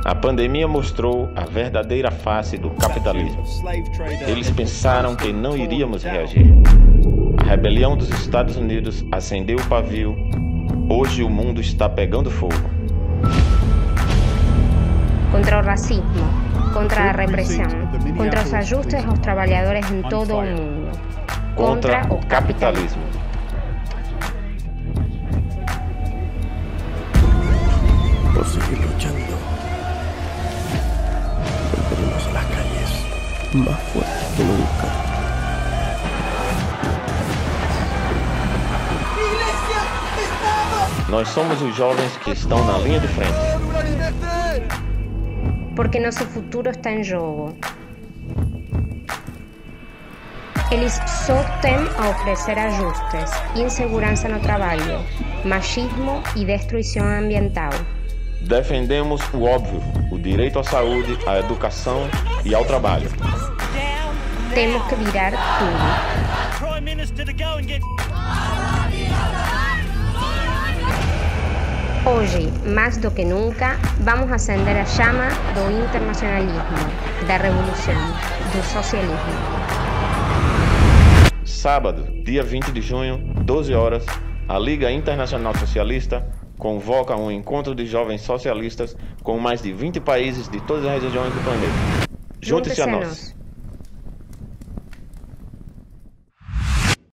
A pandemia mostrou a verdadeira face do capitalismo. Eles pensaram que não iríamos reagir. A rebelião dos Estados Unidos acendeu o pavio. Hoje o mundo está pegando fogo. Contra o racismo, contra a repressão, contra os ajustes aos trabalhadores em todo o mundo. Contra o capitalismo. Por seguir luchando, volveremos a las calles más fuertes que nunca. Nós somos os jovens que estão na linha de frente. Porque nosso futuro está em jogo. Eles só têm a oferecer ajustes, insegurança no trabalho, machismo e destruição ambiental. Defendemos o óbvio, o direito à saúde, à educação e ao trabalho. Temos que virar tudo. Hoje, mais do que nunca, vamos acender a chama do internacionalismo, da revolução, do socialismo. Sábado, dia 20 de junho, 12 horas, a Liga Internacional Socialista convoca um encontro de jovens socialistas com mais de 20 países de todas as regiões do planeta. Junte-se a nós.